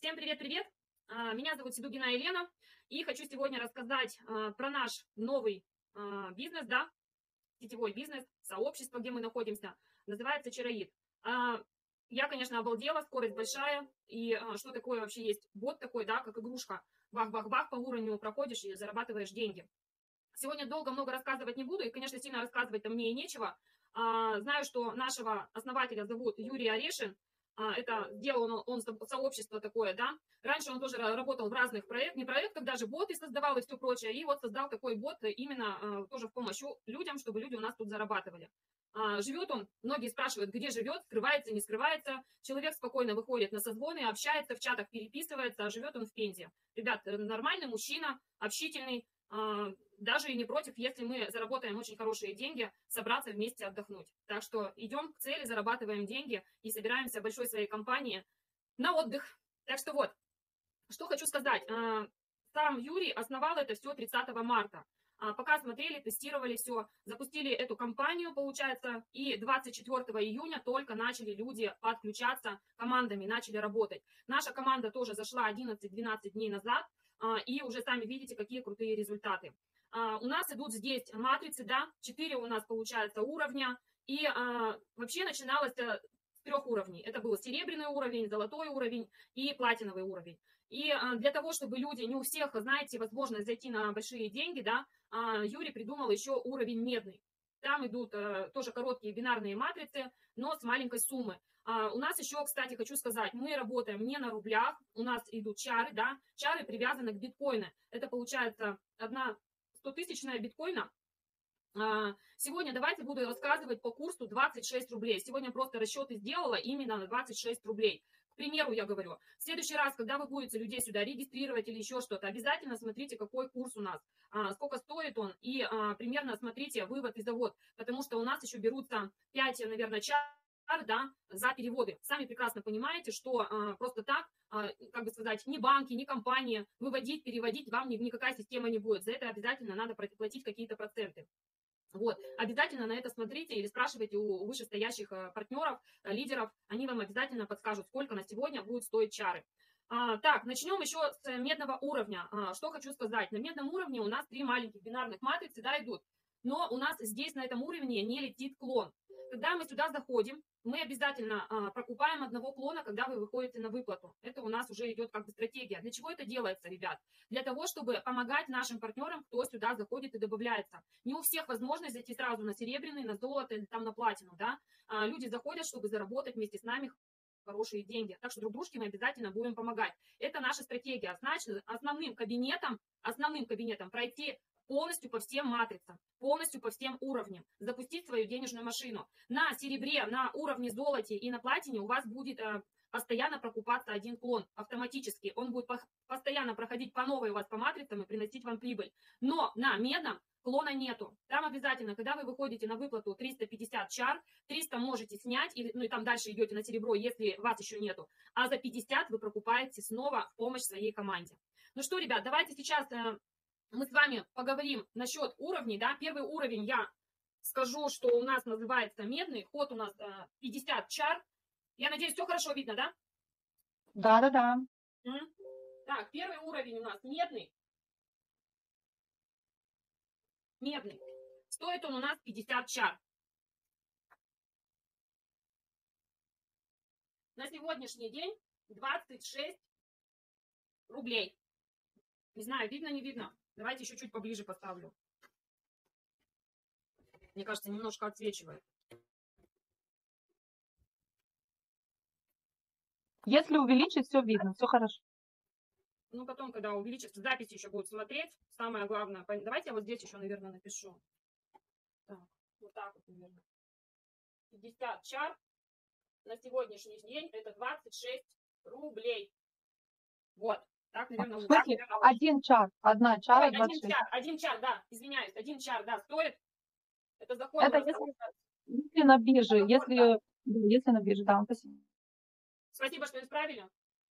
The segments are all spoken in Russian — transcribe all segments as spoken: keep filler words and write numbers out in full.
Всем привет-привет! Меня зовут Седугина Елена, и хочу сегодня рассказать про наш новый бизнес, да, сетевой бизнес, сообщество, где мы находимся, называется Чароид. Я, конечно, обалдела, скорость большая, и что такое вообще есть бот такой, да, как игрушка, бах-бах-бах, по уровню проходишь и зарабатываешь деньги. Сегодня долго много рассказывать не буду, и, конечно, сильно рассказывать-то мне и нечего. Знаю, что нашего основателя зовут Юрий Орешин. Это сделал он, он сообщество такое, да. Раньше он тоже работал в разных проектах, не проектах, даже боты создавал и все прочее. И вот создал такой бот именно тоже в помощь людям, чтобы люди у нас тут зарабатывали. Живет он, многие спрашивают, где живет, скрывается, не скрывается. Человек спокойно выходит на созвоны, общается, в чатах переписывается, а живет он в Пензе. Ребят, нормальный мужчина, общительный, даже и не против, если мы заработаем очень хорошие деньги, собраться вместе отдохнуть. Так что идем к цели, зарабатываем деньги и собираемся в большой своей компании на отдых. Так что вот, что хочу сказать. Сам Юрий основал это все тридцатого марта. Пока смотрели, тестировали все, запустили эту компанию, получается, и двадцать четвёртого июня только начали люди подключаться командами, начали работать. Наша команда тоже зашла одиннадцать-двенадцать дней назад, и уже сами видите, какие крутые результаты. У нас идут здесь матрицы, да, четыре у нас получается уровня, и вообще начиналось с трех уровней. Это был серебряный уровень, золотой уровень и платиновый уровень. И для того, чтобы люди, не у всех, знаете, возможность зайти на большие деньги, да, Юрий придумал еще уровень медный. Там идут тоже короткие бинарные матрицы, но с маленькой суммы. У нас еще, кстати, хочу сказать, мы работаем не на рублях, у нас идут чары, да, чары привязаны к биткоину. Это получается одна стотысячная биткоина. Сегодня давайте буду рассказывать по курсу двадцать шесть рублей. Сегодня просто расчеты сделала именно на двадцать шесть рублей. К примеру, я говорю, в следующий раз, когда вы будете людей сюда регистрировать или еще что-то, обязательно смотрите, какой курс у нас, сколько стоит он, и примерно смотрите вывод и завод, потому что у нас еще берутся пять, наверное, чар, да, за переводы. Сами прекрасно понимаете, что а, просто так, а, как бы сказать, ни банки, ни компании выводить, переводить вам ни, никакая система не будет. За это обязательно надо платить какие-то проценты. Вот, обязательно на это смотрите или спрашивайте у вышестоящих партнеров, лидеров, они вам обязательно подскажут, сколько на сегодня будет стоить чары. А, так, начнем еще с медного уровня. А, что хочу сказать, на медном уровне у нас три маленьких бинарных матрицы, да, идут, но у нас здесь на этом уровне не летит клон. Когда мы сюда заходим, мы обязательно а, прокупаем одного клона, когда вы выходите на выплату. Это у нас уже идет как бы стратегия. Для чего это делается, ребят? Для того, чтобы помогать нашим партнерам, кто сюда заходит и добавляется. Не у всех возможность зайти сразу на серебряный, на золото или там на платину, да. А, люди заходят, чтобы заработать вместе с нами хорошие деньги. Так что друг дружке мы обязательно будем помогать. Это наша стратегия. Значит, основным кабинетом, основным кабинетом пройти полностью по всем матрицам, полностью по всем уровням, запустить свою денежную машину. На серебре, на уровне золоте и на платине у вас будет э, постоянно прокупаться один клон автоматически. Он будет по постоянно проходить по новой у вас по матрицам и приносить вам прибыль. Но на медном клона нету. Там обязательно, когда вы выходите на выплату триста пятьдесят чар, триста можете снять, или, ну и там дальше идете на серебро, если вас еще нету. А за пятьдесят вы прокупаете снова в помощь своей команде. Ну что, ребят, давайте сейчас... Э, мы с вами поговорим насчет уровней, да, первый уровень я скажу, что у нас называется медный, ход у нас пятьдесят чар, я надеюсь, все хорошо видно, да? Да-да-да. Так, первый уровень у нас медный, медный, стоит он у нас пятьдесят чар. На сегодняшний день двадцать шесть рублей. Не знаю, видно, не видно. Давайте еще чуть поближе поставлю. Мне кажется, немножко отсвечивает. Если увеличить, все видно, все хорошо. Ну, потом, когда увеличится, запись еще будет смотреть. Самое главное, давайте я вот здесь еще, наверное, напишу. Так, вот так вот, наверное. пятьдесят чар на сегодняшний день это двадцать шесть рублей. Вот. Так, наверное, в смысле, один чар, одна чара, Ой, один чар, один чар, да, извиняюсь, один чар, да, стоит. Это заход. Это если, если на бирже, это если, да. если на бирже, да, спасибо. Спасибо, что исправили.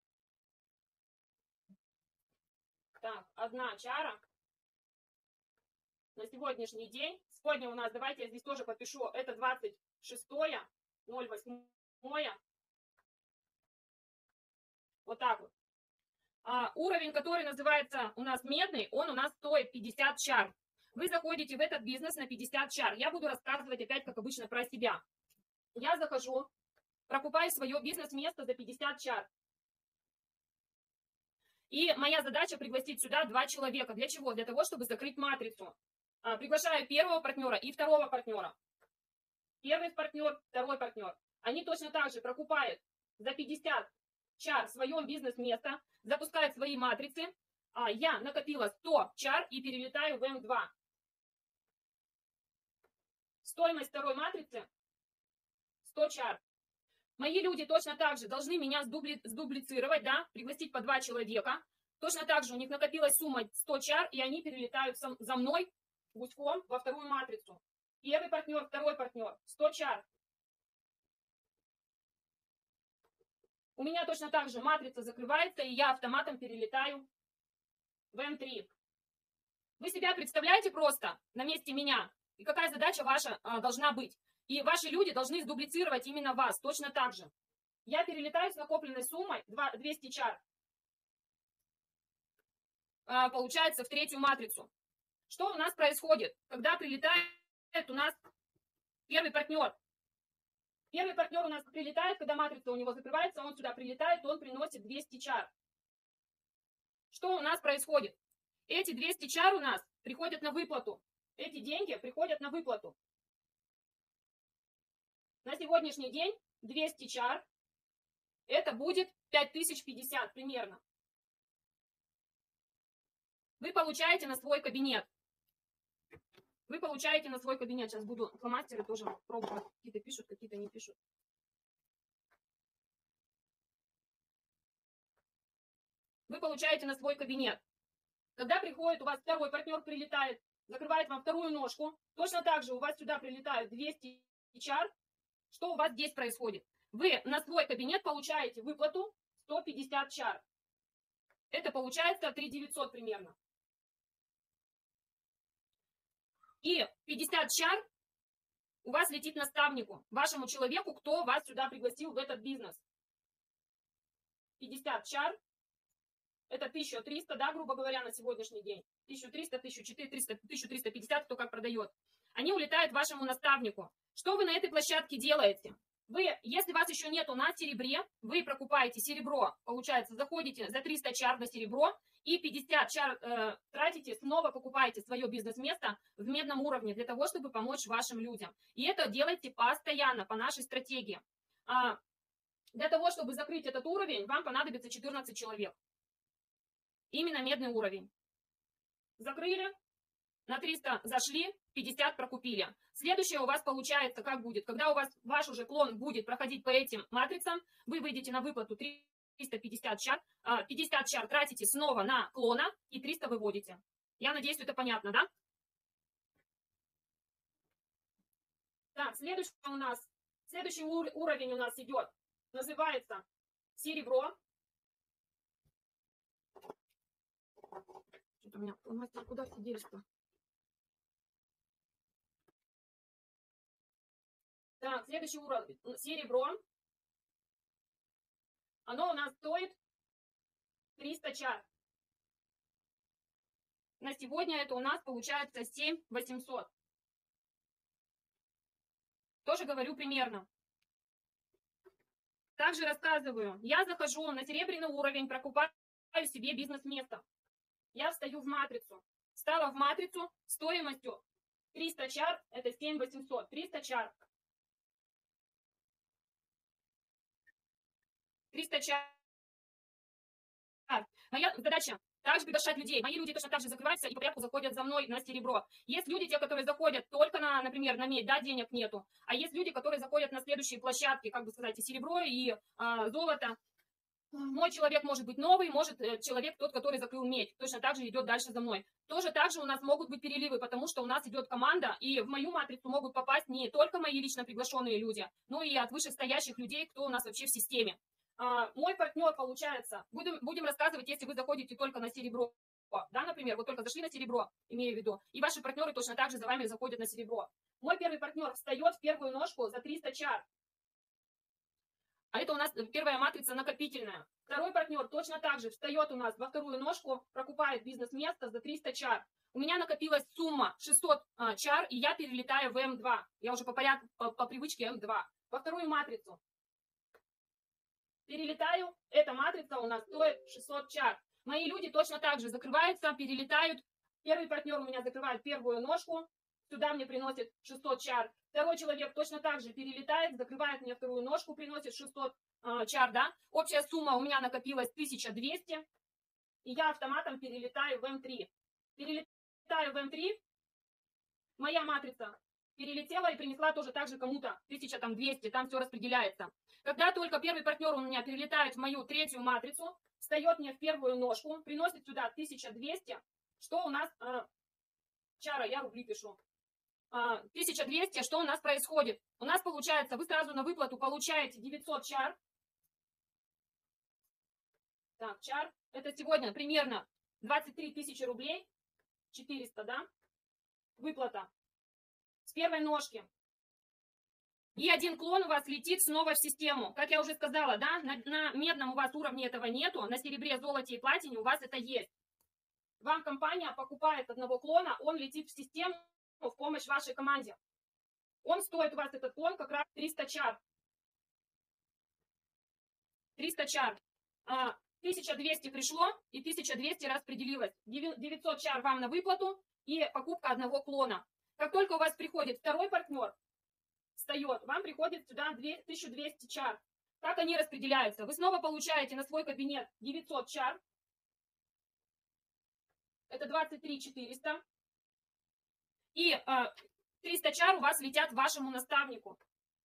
Так, одна чара на сегодняшний день. Сегодня у нас, давайте я здесь тоже подпишу, это двадцать шестое, ноль восьмое. Вот так вот. А, уровень, который называется у нас медный, он у нас стоит пятьдесят чар. Вы заходите в этот бизнес на пятьдесят чар. Я буду рассказывать опять, как обычно, про себя. Я захожу, прокупаю свое бизнес-место за пятьдесят чар. И моя задача пригласить сюда два человека. Для чего? Для того, чтобы закрыть матрицу. А, приглашаю первого партнера и второго партнера. Первый партнер, второй партнер. Они точно так же прокупают за пятьдесят чар свое бизнес-место, запускают свои матрицы. А я накопила сто чар и перелетаю в эм два. Стоимость второй матрицы сто чар. Мои люди точно так же должны меня сдубли, сдублицировать, да, пригласить по два человека. Точно так же у них накопилась сумма сто чар, и они перелетают со, за мной гуськом во вторую матрицу. Первый партнер, второй партнер, сто чар. У меня точно так же матрица закрывается, и я автоматом перелетаю в эм три. Вы себя представляете просто на месте меня? И какая задача ваша а, должна быть? И ваши люди должны сдублицировать именно вас, точно так же. Я перелетаю с накопленной суммой двести чар. А, получается в третью матрицу. Что у нас происходит, когда прилетает у нас первый партнер? Первый партнер у нас прилетает, когда матрица у него закрывается, он сюда прилетает, он приносит двести чар. Что у нас происходит? Эти двести чар у нас приходят на выплату. Эти деньги приходят на выплату. На сегодняшний день двести чар, это будет пять тысяч пятьдесят примерно. Вы получаете на свой кабинет. Вы получаете на свой кабинет. Сейчас буду фломастеры тоже пробовать. Какие-то пишут, какие-то не пишут. Вы получаете на свой кабинет. Когда приходит, у вас второй партнер прилетает, закрывает вам вторую ножку. Точно так же у вас сюда прилетают двести чар. Что у вас здесь происходит? Вы на свой кабинет получаете выплату сто пятьдесят чар. Это получается три тысячи девятьсот примерно. И пятьдесят чар у вас летит наставнику, вашему человеку, кто вас сюда пригласил в этот бизнес. пятьдесят чар. Это тысяча триста, да, грубо говоря, на сегодняшний день. тысяча триста, тысяча четыреста, тысяча триста пятьдесят, кто как продает. Они улетают вашему наставнику. Что вы на этой площадке делаете? Вы, если вас еще нету на серебре, вы прокупаете серебро, получается, заходите за триста чар на серебро и пятьдесят чар э, тратите, снова покупаете свое бизнес-место в медном уровне для того, чтобы помочь вашим людям. И это делайте постоянно по нашей стратегии. А, для того, чтобы закрыть этот уровень, вам понадобится четырнадцать человек. Именно медный уровень. Закрыли, на триста зашли, пятьдесят прокупили. Следующее у вас получается, как будет? Когда у вас ваш уже клон будет проходить по этим матрицам, вы выйдете на выплату триста пятьдесят чар, пятьдесят чар тратите снова на клона и триста выводите. Я надеюсь, это понятно, да? Так, следующий у нас, следующий ур уровень у нас идет, называется серебро. Что-то у меня, мастер, куда ты делись-то? Так, следующий уровень, серебро. Оно у нас стоит триста чар. На сегодня это у нас получается семь тысяч восемьсот. Тоже говорю примерно. Также рассказываю. Я захожу на серебряный уровень, прокупаю себе бизнес-место. Я встаю в матрицу. Встала в матрицу стоимостью триста чар, это семь тысяч восемьсот. триста чар. триста чар. Моя задача также приглашать людей. Мои люди точно так же закрываются и по порядку заходят за мной на серебро. Есть люди, те, которые заходят только на, например, на медь, да, денег нету. А есть люди, которые заходят на следующие площадки, как бы сказать, и серебро, и а, золото. Мой человек может быть новый, может человек тот, который закрыл медь. Точно так же идет дальше за мной. Тоже так же у нас могут быть переливы, потому что у нас идет команда, и в мою матрицу могут попасть не только мои лично приглашенные люди, но и от вышестоящих людей, кто у нас вообще в системе. А, мой партнер, получается, будем, будем рассказывать, если вы заходите только на серебро, да, например, вот только зашли на серебро, имею в виду, и ваши партнеры точно так же за вами заходят на серебро. Мой первый партнер встает в первую ножку за триста чар. А это Это у нас первая матрица накопительная. Второй партнер точно так же встает у нас во вторую ножку, прокупает бизнес-место за триста чар. У меня накопилась сумма шестьсот а, чар, и я перелетаю в эм два. Я уже по порядку, по, по привычке эм два. Во вторую матрицу. Перелетаю. Эта матрица у нас стоит шестьсот чар. Мои люди точно так же закрываются, перелетают. Первый партнер у меня закрывает первую ножку. Сюда мне приносит шестьсот чар. Второй человек точно так же перелетает, закрывает мне вторую ножку, приносит шестьсот э, чар, да. Общая сумма у меня накопилась тысяча двести. И я автоматом перелетаю в эм три. Перелетаю в эм три. Моя матрица перелетела и принесла тоже так же кому-то тысяча двести. Там все распределяется. Когда только первый партнер у меня перелетает в мою третью матрицу, встает мне в первую ножку, приносит сюда тысяча двести. Что у нас... Э, чара, я рубли пишу. тысяча двести, что у нас происходит? У нас получается, вы сразу на выплату получаете девятьсот чар. Так, чар. Это сегодня примерно двадцать три тысячи рублей. четыреста, да? Выплата. С первой ножки. И один клон у вас летит снова в систему. Как я уже сказала, да? На, на медном у вас уровне этого нету. На серебре, золоте и платине у вас это есть. Вам компания покупает одного клона, он летит в систему в помощь вашей команде. Он стоит у вас, этот клон, как раз триста чар. триста чар. А, тысяча двести пришло и тысяча двести распределилось. девятьсот чар вам на выплату и покупка одного клона. Как только у вас приходит второй партнер, встает, вам приходит сюда тысяча двести чар. Как они распределяются? Вы снова получаете на свой кабинет девятьсот чар. Это двадцать три четыреста. И э, триста чар у вас летят вашему наставнику.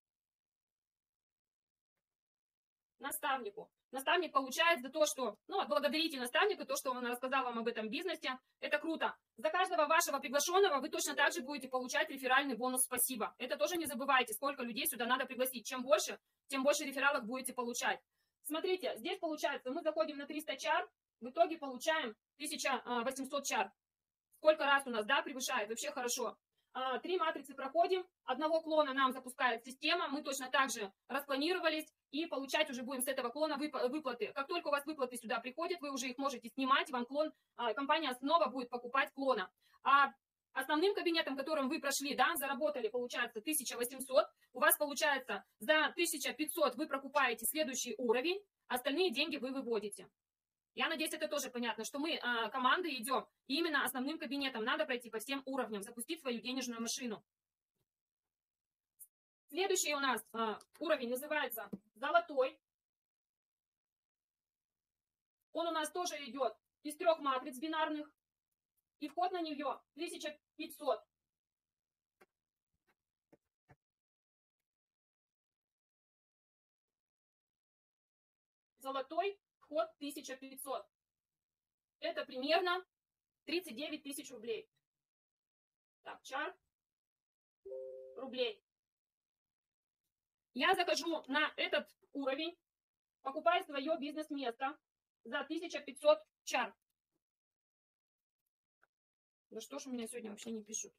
Наставнику. Наставник получает за то, что... Ну, благодарите наставника, то, что он рассказал вам об этом бизнесе. Это круто. За каждого вашего приглашенного вы точно так же будете получать реферальный бонус «Спасибо». Это тоже не забывайте, сколько людей сюда надо пригласить. Чем больше, тем больше рефералов будете получать. Смотрите, здесь получается, мы заходим на триста чар, в итоге получаем тысяча восемьсот чар. Сколько раз у нас, да, превышает? Вообще хорошо. А, три матрицы проходим. Одного клона нам запускает система. Мы точно так же распланировались. И получать уже будем с этого клона выплаты. Как только у вас выплаты сюда приходят, вы уже их можете снимать. Вам клон, компания снова будет покупать клона. А основным кабинетом, которым вы прошли, да, заработали, получается, тысяча восемьсот. У вас получается за тысячу пятьсот вы прокупаете следующий уровень. Остальные деньги вы выводите. Я надеюсь, это тоже понятно, что мы а, командой идем именно основным кабинетом. Надо пройти по всем уровням, запустить свою денежную машину. Следующий у нас а, уровень называется золотой. Он у нас тоже идет из трех матриц бинарных. И вход на нее тысяча пятьсот. Золотой. Вход тысяча пятьсот. Это примерно тридцать девять тысяч рублей. Так, чар. Рублей. Я захожу на этот уровень, покупаю свое бизнес-место за тысячу пятьсот чар. Да что ж у меня сегодня вообще не пишут?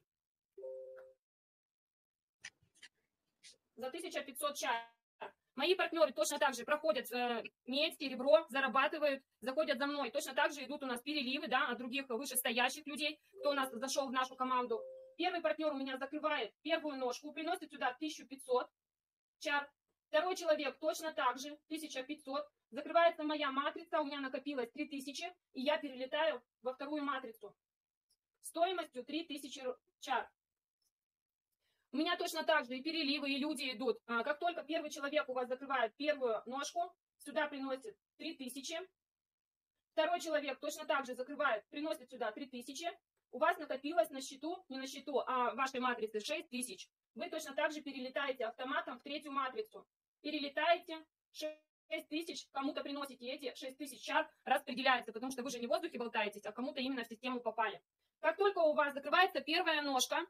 За тысячу пятьсот чар. Мои партнеры точно так же проходят э, медь, серебро, зарабатывают, заходят за мной. Точно так же идут у нас переливы, да, от других вышестоящих людей, кто у нас зашел в нашу команду. Первый партнер у меня закрывает первую ножку, приносит сюда тысячу пятьсот чар. Второй человек точно так же, тысяча пятьсот. Закрывается моя матрица, у меня накопилось три тысячи, и я перелетаю во вторую матрицу. Стоимостью три тысячи чар. У меня точно так же и переливы, и люди идут. Как только первый человек у вас закрывает первую ножку, сюда приносит три тысячи. Второй человек точно так же закрывает, приносит сюда три тысячи. У вас накопилось на счету, не на счету, а в вашей матрице шесть тысяч. Вы точно так же перелетаете автоматом в третью матрицу. Перелетаете шесть тысяч, кому-то приносите эти шесть тысяч чар, распределяется, потому что вы же не в воздухе болтаетесь, а кому-то именно в систему попали. Как только у вас закрывается первая ножка,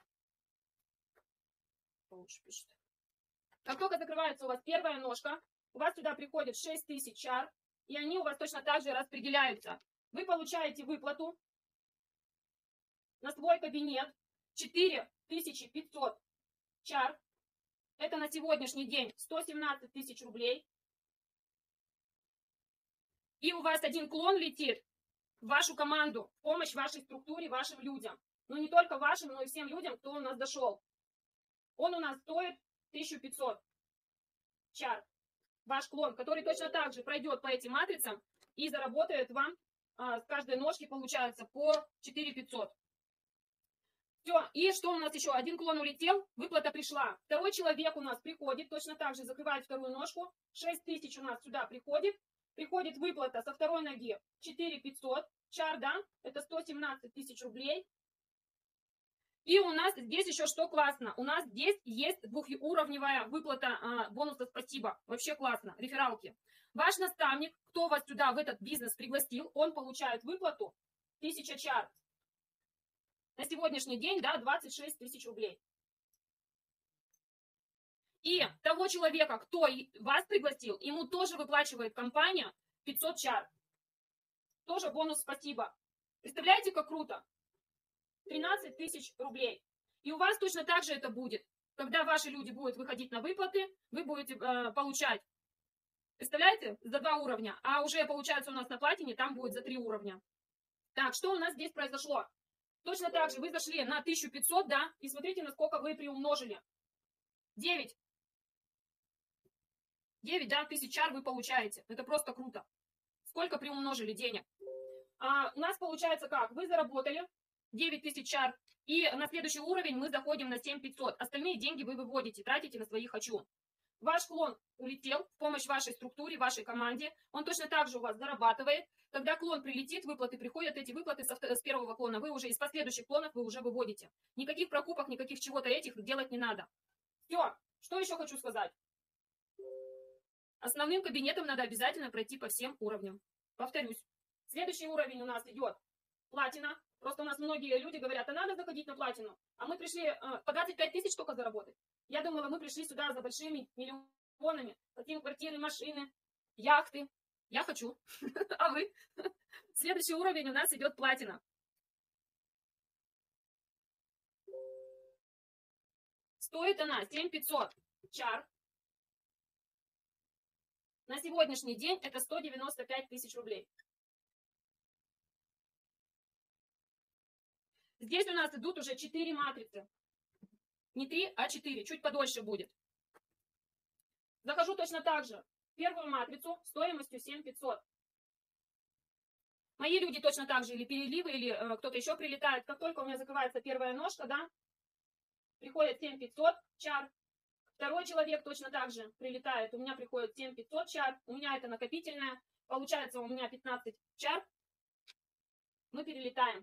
лучше пишет. Как только закрывается у вас первая ножка, у вас сюда приходит шесть тысяч чар, и они у вас точно так же распределяются. Вы получаете выплату на свой кабинет четыре тысячи пятьсот чар. Это на сегодняшний день сто семнадцать тысяч рублей. И у вас один клон летит в вашу команду, в помощь вашей структуре, вашим людям. Но не только вашим, но и всем людям, кто у нас дошел. Он у нас стоит тысячу пятьсот чар. Ваш клон, который точно так же пройдет по этим матрицам и заработает вам а, с каждой ножки, получается, по четыре тысячи пятьсот. Все, и что у нас еще? Один клон улетел, выплата пришла. Второй человек у нас приходит, точно так же закрывает вторую ножку. шесть тысяч у нас сюда приходит. Приходит выплата со второй ноги четыре тысячи пятьсот. Чар, да, это сто семнадцать тысяч рублей. И у нас здесь еще что классно. У нас здесь есть двухуровневая выплата а, бонуса спасибо. Вообще классно. Рефералки. Ваш наставник, кто вас сюда в этот бизнес пригласил, он получает выплату тысяча чар. На сегодняшний день, да, двадцать шесть тысяч рублей. И того человека, кто вас пригласил, ему тоже выплачивает компания пятьсот чар. Тоже бонус спасибо. Представляете, как круто? тринадцать тысяч рублей. И у вас точно так же это будет. Когда ваши люди будут выходить на выплаты, вы будете э, получать. Представляете? За два уровня. А уже получается у нас на платине, там будет за три уровня. Так, что у нас здесь произошло? Точно так же вы зашли на тысячу пятьсот, да? И смотрите, насколько вы приумножили. девять. девять, да, тысяч чар вы получаете. Это просто круто. Сколько приумножили денег? А, у нас получается как? Вы заработали девять тысяч чар. И на следующий уровень мы заходим на семь тысяч пятьсот. Остальные деньги вы выводите, тратите на свои хочу. Ваш клон улетел в помощь вашей структуре, вашей команде. Он точно так же у вас зарабатывает. Когда клон прилетит, выплаты приходят, эти выплаты с первого клона вы уже из последующих клонов вы уже выводите. Никаких прокупок, никаких чего-то этих делать не надо. Все. Что еще хочу сказать? Основным кабинетом надо обязательно пройти по всем уровням. Повторюсь. Следующий уровень у нас идет платина. Просто у нас многие люди говорят, а надо заходить на платину. А мы пришли э, по двадцать пять тысяч только заработать. Я думала, мы пришли сюда за большими миллионами. Хотим квартиры, машины, яхты. Я хочу. А вы? Следующий уровень у нас идет платина. Стоит она семь тысяч пятьсот чар. На сегодняшний день это сто девяносто пять тысяч рублей. Здесь у нас идут уже четыре матрицы. Не три, а четыре. Чуть подольше будет. Захожу точно так же. В первую матрицу стоимостью семь тысяч пятьсот. Мои люди точно так же, или переливы, или э, кто-то еще прилетает. Как только у меня закрывается первая ножка, да, приходит семь тысяч пятьсот чар. Второй человек точно так же прилетает. У меня приходит семь тысяч пятьсот чар. У меня это накопительное. Получается у меня пятнадцать чар. Мы перелетаем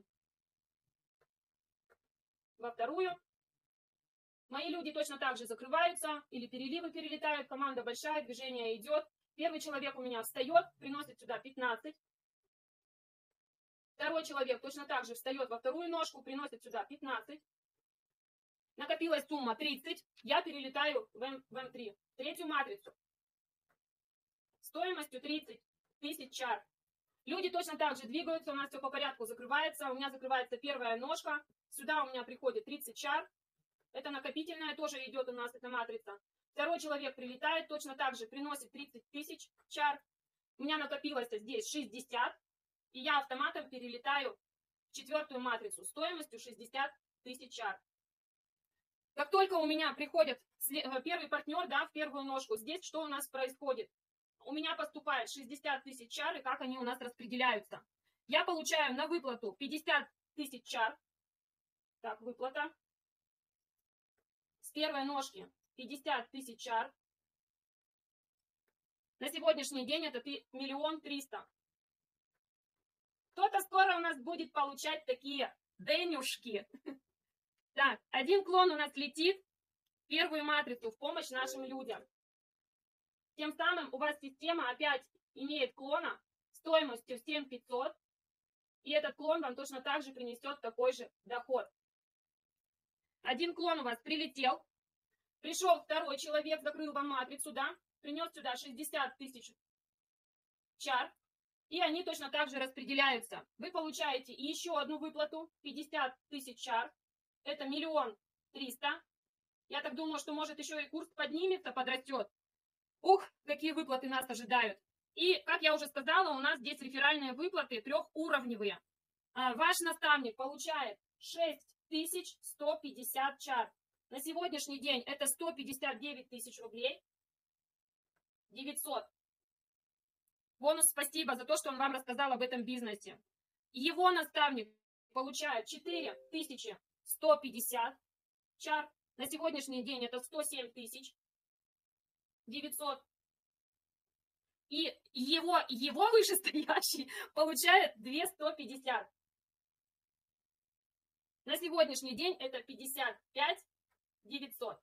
во вторую. Мои люди точно так же закрываются или переливы перелетают. Команда большая, движение идет. Первый человек у меня встает, приносит сюда пятнадцать. Второй человек точно так же встает во вторую ножку, приносит сюда пятнадцать. Накопилась сумма тридцать. Я перелетаю в эм три. Третью матрицу. Стоимостью тридцать тысяч чар. Люди точно так же двигаются, у нас все по порядку закрывается. У меня закрывается первая ножка. Сюда у меня приходит тридцать чар. Это накопительная, тоже идет у нас эта матрица. Второй человек прилетает, точно так же приносит тридцать тысяч чар. У меня накопилось здесь шестьдесят. И я автоматом перелетаю в четвертую матрицу стоимостью шестьдесят тысяч чар. Как только у меня приходит первый партнер, да, в первую ножку, здесь что у нас происходит? У меня поступает шестьдесят тысяч чар, и как они у нас распределяются? Я получаю на выплату пятьдесят тысяч чар. Так, выплата. С первой ножки пятьдесят тысяч чар. На сегодняшний день это миллион триста. Кто-то скоро у нас будет получать такие денюшки. Так, один клон у нас летит в первую матрицу в помощь нашим людям. Тем самым у вас система опять имеет клона стоимостью семь тысяч пятьсот. И этот клон вам точно так же принесет такой же доход. Один клон у вас прилетел. Пришел второй человек, закрыл вам матрицу, да? Принес сюда шестьдесят тысяч чар. И они точно так же распределяются. Вы получаете еще одну выплату, пятьдесят тысяч чар. Это миллион триста. Я так думаю, что может еще и курс поднимется, подрастет. Ух, какие выплаты нас ожидают. И, как я уже сказала, у нас здесь реферальные выплаты трехуровневые. Ваш наставник получает шесть тысяч сто пятьдесят чар. На сегодняшний день это сто пятьдесят девять тысяч рублей. девятьсот. Бонус спасибо за то, что он вам рассказал об этом бизнесе. Его наставник получает четыре тысячи сто пятьдесят чар. На сегодняшний день это сто семь тысяч девятьсот. И его, его вышестоящий получает две тысячи сто пятьдесят. На сегодняшний день это пятьдесят пять тысяч девятьсот.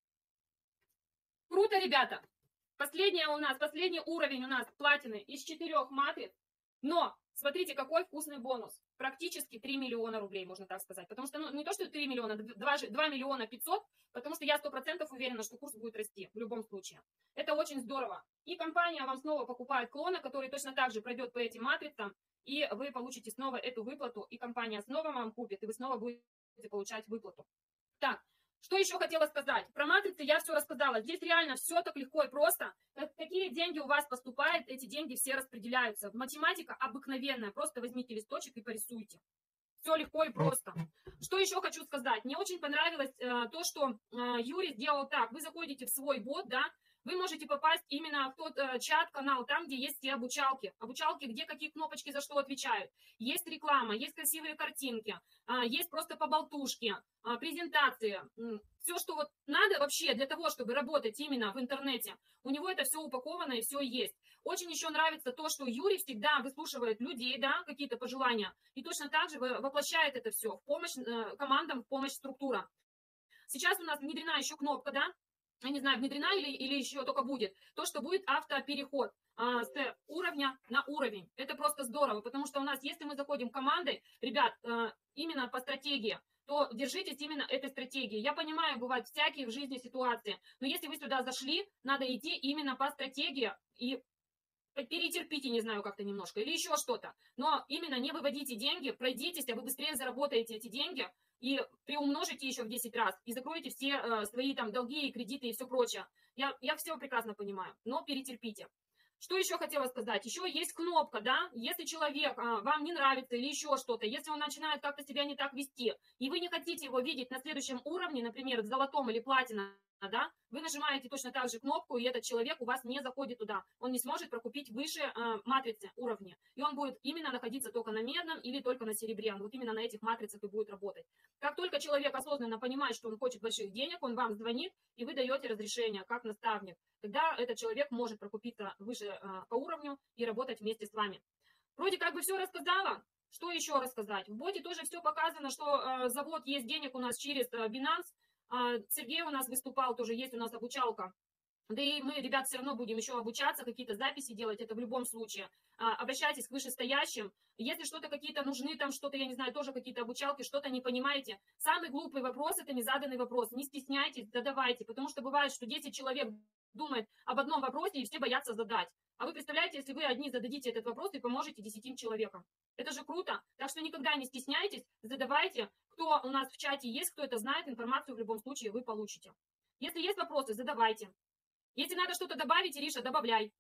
Круто, ребята. Последняя у нас, последний уровень у нас платины из четырех матриц. Но смотрите, какой вкусный бонус. Практически три миллиона рублей, можно так сказать. Потому что, ну, не то, что три миллиона, два миллиона пятьсот, потому что я сто процентов уверена, что курс будет расти в любом случае. Это очень здорово. И компания вам снова покупает клона, который точно так же пройдет по этим матрицам, и вы получите снова эту выплату, и компания снова вам купит, и вы снова будете получать выплату. Так, что еще хотела сказать? Про матрицы я все рассказала. Здесь реально все так легко и просто. Какие деньги у вас поступают, эти деньги все распределяются. Математика обыкновенная. Просто возьмите листочек и порисуйте. Все легко и просто. Что еще хочу сказать? Мне очень понравилось э, то, что э, Юрий сделал так. Вы заходите в свой бот, да, вы можете попасть именно в тот э, чат-канал, там, где есть все обучалки. Обучалки, где какие кнопочки за что отвечают. Есть реклама, есть красивые картинки, э, есть просто поболтушки, э, презентации. Э, все, что вот надо вообще для того, чтобы работать именно в интернете, у него это все упаковано и все есть. Очень еще нравится то, что Юрий всегда выслушивает людей, да, какие-то пожелания, и точно так же воплощает это все в помощь э, командам, в помощь структурам. Сейчас у нас внедрена еще кнопка, да, я не знаю, внедрена или, или еще только будет, то, что будет автопереход а, с уровня на уровень. Это просто здорово, потому что у нас, если мы заходим командой, ребят, а, именно по стратегии, то держитесь именно этой стратегии. Я понимаю, бывают всякие в жизни ситуации, но если вы сюда зашли, надо идти именно по стратегии и перетерпите, не знаю, как-то немножко, или еще что-то. Но именно не выводите деньги, пройдитесь, а вы быстрее заработаете эти деньги, и приумножите еще в десять раз, и закроете все э, свои там долги и кредиты и все прочее. Я, я все прекрасно понимаю, но перетерпите. Что еще хотела сказать? Еще есть кнопка, да, если человек а, вам не нравится или еще что-то, если он начинает как-то себя не так вести, и вы не хотите его видеть на следующем уровне, например, в золотом или платиновом, да, вы нажимаете точно так же кнопку, и этот человек у вас не заходит туда. Он не сможет прокупить выше э, матрицы уровня. И он будет именно находиться только на медном или только на серебре. Вот именно на этих матрицах и будет работать. Как только человек осознанно понимает, что он хочет больших денег, он вам звонит, и вы даете разрешение, как наставник. Тогда этот человек может прокупиться выше э, по уровню и работать вместе с вами. Вроде как бы все рассказала. Что еще рассказать? В боте тоже все показано, что э, завод есть денег у нас через э, Binance. Сергей у нас выступал, тоже есть у нас обучалка. Да и мы, ребят, все равно будем еще обучаться, какие-то записи делать, это в любом случае. Обращайтесь к вышестоящим. Если что-то какие-то нужны, там что-то, я не знаю, тоже какие-то обучалки, что-то не понимаете. Самый глупый вопрос – это незаданный вопрос. Не стесняйтесь, задавайте, потому что бывает, что десять человек думает об одном вопросе, и все боятся задать. А вы представляете, если вы одни зададите этот вопрос и поможете десяти человекам. Это же круто. Так что никогда не стесняйтесь, задавайте. Кто у нас в чате есть, кто это знает, информацию в любом случае вы получите. Если есть вопросы, задавайте. Если надо что-то добавить, Ириша, добавляй.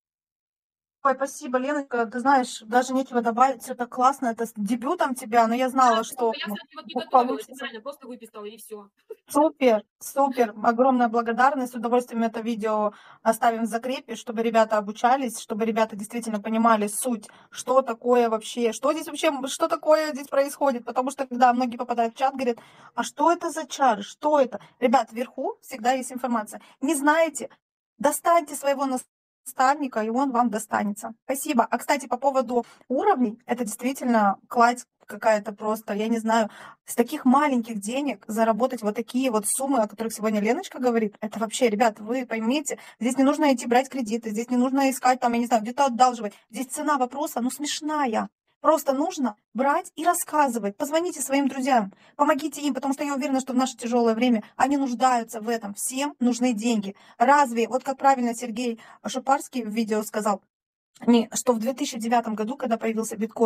Ой, спасибо, Леночка. Ты знаешь, даже нечего добавить, все так классно. Это с дебютом тебя, но я знала, Да, что я, кстати, вот не ну, готовилась, получится. реально, просто выписала и все. Супер, супер. Огромная благодарность. С удовольствием это видео оставим в закрепе, чтобы ребята обучались, чтобы ребята действительно понимали суть, что такое вообще, что здесь вообще, что такое здесь происходит. Потому что, когда многие попадают в чат, говорят, а что это за чар, что это? Ребят, вверху всегда есть информация. Не знаете, достаньте своего наставника, и он вам достанется. Спасибо. А, кстати, по поводу уровней, это действительно кладь какая-то просто, я не знаю, с таких маленьких денег заработать вот такие вот суммы, о которых сегодня Леночка говорит, это вообще, ребят, вы поймите, здесь не нужно идти брать кредиты, здесь не нужно искать там, я не знаю, где-то одалживать. Здесь цена вопроса, ну, смешная. Просто нужно брать и рассказывать. Позвоните своим друзьям, помогите им, потому что я уверена, что в наше тяжелое время они нуждаются в этом. Всем нужны деньги. Разве, вот как правильно Сергей Шапарский в видео сказал, не, что в две тысячи девятом году, когда появился биткоин,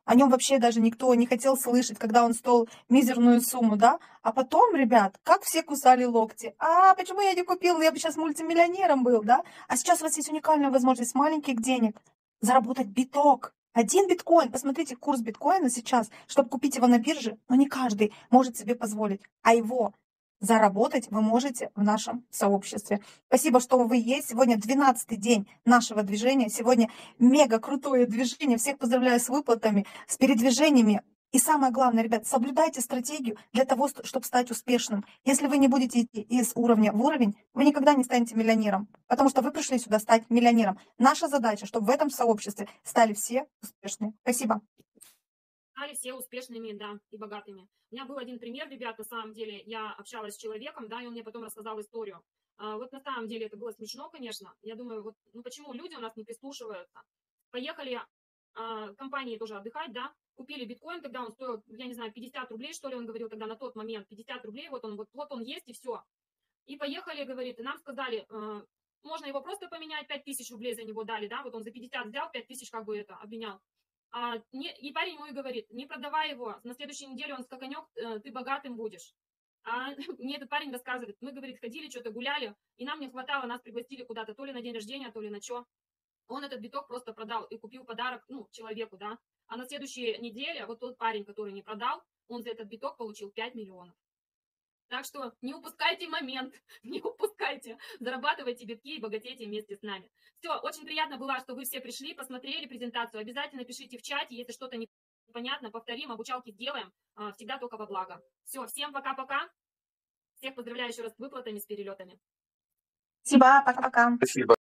о нем вообще даже никто не хотел слышать, когда он стоил мизерную сумму, да? А потом, ребят, как все кусали локти. А почему я не купил? Я бы сейчас мультимиллионером был, да? А сейчас у вас есть уникальная возможность с маленьких денег заработать биток. Один биткоин, посмотрите курс биткоина сейчас, чтобы купить его на бирже, но не каждый может себе позволить, а его заработать вы можете в нашем сообществе. Спасибо, что вы есть. Сегодня двенадцатый день нашего движения. Сегодня мега крутое движение. Всех поздравляю с выплатами, с передвижениями. И самое главное, ребят, соблюдайте стратегию для того, чтобы стать успешным. Если вы не будете идти из уровня в уровень, вы никогда не станете миллионером, потому что вы пришли сюда стать миллионером. Наша задача, чтобы в этом сообществе стали все успешные. Спасибо. Стали все успешными, да, и богатыми. У меня был один пример, ребят, на самом деле, я общалась с человеком, да, и он мне потом рассказал историю. А, вот на самом деле это было смешно, конечно. Я думаю, вот, ну почему люди у нас не прислушиваются? Поехали а, компании тоже отдыхать, да, купили биткоин, тогда он стоил, я не знаю, пятьдесят рублей, что ли, он говорил тогда на тот момент, пятьдесят рублей, вот он, вот, вот он есть, и все. И поехали, говорит, и нам сказали, э, можно его просто поменять, пять тысяч рублей за него дали, да, вот он за пятьдесят взял, пять тысяч как бы это обменял. А, не, и парень мой говорит, не продавай его, на следующей неделе он скаканет, э, ты богатым будешь. А мне этот парень рассказывает, мы, говорит, ходили, что-то гуляли, и нам не хватало, нас пригласили куда-то, то ли на день рождения, то ли на что. Он этот биток просто продал и купил подарок, ну, человеку, да. А на следующей неделе вот тот парень, который не продал, он за этот биток получил пять миллионов. Так что не упускайте момент, не упускайте, зарабатывайте битки и богатейте вместе с нами. Все, очень приятно было, что вы все пришли, посмотрели презентацию. Обязательно пишите в чате, если что-то непонятно, повторим, обучалки сделаем, всегда только во благо. Все, всем пока-пока, всех поздравляю еще раз с выплатами, с перелетами. Спасибо, пока-пока. Спасибо.